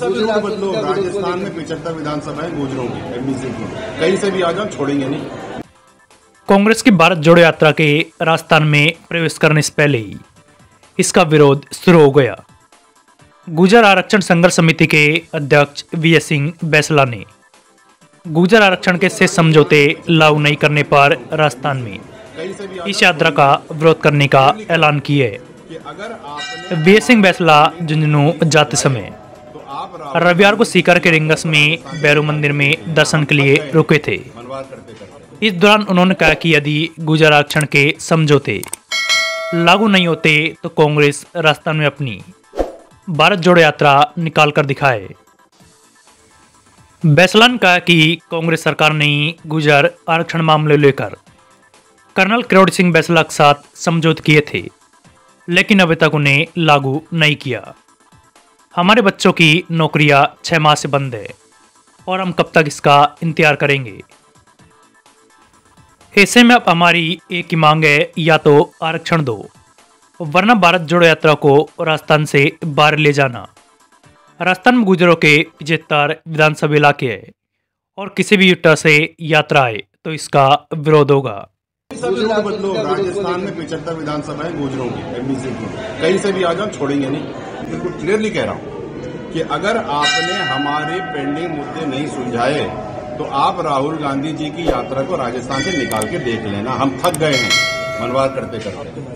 सा भी रूट बदलो, राजस्थान में 75 विधानसभाएं गुजरों की एमबीसी की, कहीं से भी आ जाओ, छोड़ेंगे नहीं। कांग्रेस की भारत जोड़ो यात्रा के राजस्थान में प्रवेश करने से पहले ही इसका विरोध शुरू हो गया। गुर्जर आरक्षण संघर्ष समिति के अध्यक्ष वीएस सिंह बैसला ने गुर्जर आरक्षण के शेष समझौते लागू नहीं करने पर राजस्थान में इस यात्रा का विरोध करने का ऐलान किया है। वीएस सिंह बैसला झुंझुनू जाते समय रविवार को सीकर के रिंगस में भैरव मंदिर में दर्शन के लिए रुके थे। इस दौरान उन्होंने कहा कि यदि गुर्जर आरक्षण के समझौते लागू नहीं होते तो कांग्रेस राजस्थान में अपनी भारत जोड़ो यात्रा निकाल कर दिखाए। बैसला ने कहा कि कांग्रेस सरकार ने गुर्जर आरक्षण मामले लेकर कर्नल किरोड़ी सिंह बैसला के साथ समझौते किए थे, लेकिन अभी तक उन्हें लागू नहीं किया। हमारे बच्चों की नौकरियां 6 माह से बंद है और हम कब तक इसका इंतजार करेंगे। ऐसे में अब हमारी एक ही मांग है, या तो आरक्षण दो वरना भारत जोड़ो यात्रा को राजस्थान से बाहर ले जाना। राजस्थान में गुर्जरों के 75 विधानसभा इलाके है और किसी भी युट्टा से यात्रा आए तो इसका विरोध होगा। बदलो, राजस्थान में 75 विधानसभाएं गुजरों की एमबीसी की, कहीं से भी आ जाओ, छोड़ेंगे नहीं। बिल्कुल क्लियरली कह रहा हूं कि अगर आपने हमारे पेंडिंग मुद्दे नहीं सुलझाए तो आप राहुल गांधी जी की यात्रा को राजस्थान से निकाल के देख लेना। हम थक गए हैं मनवार करते करते।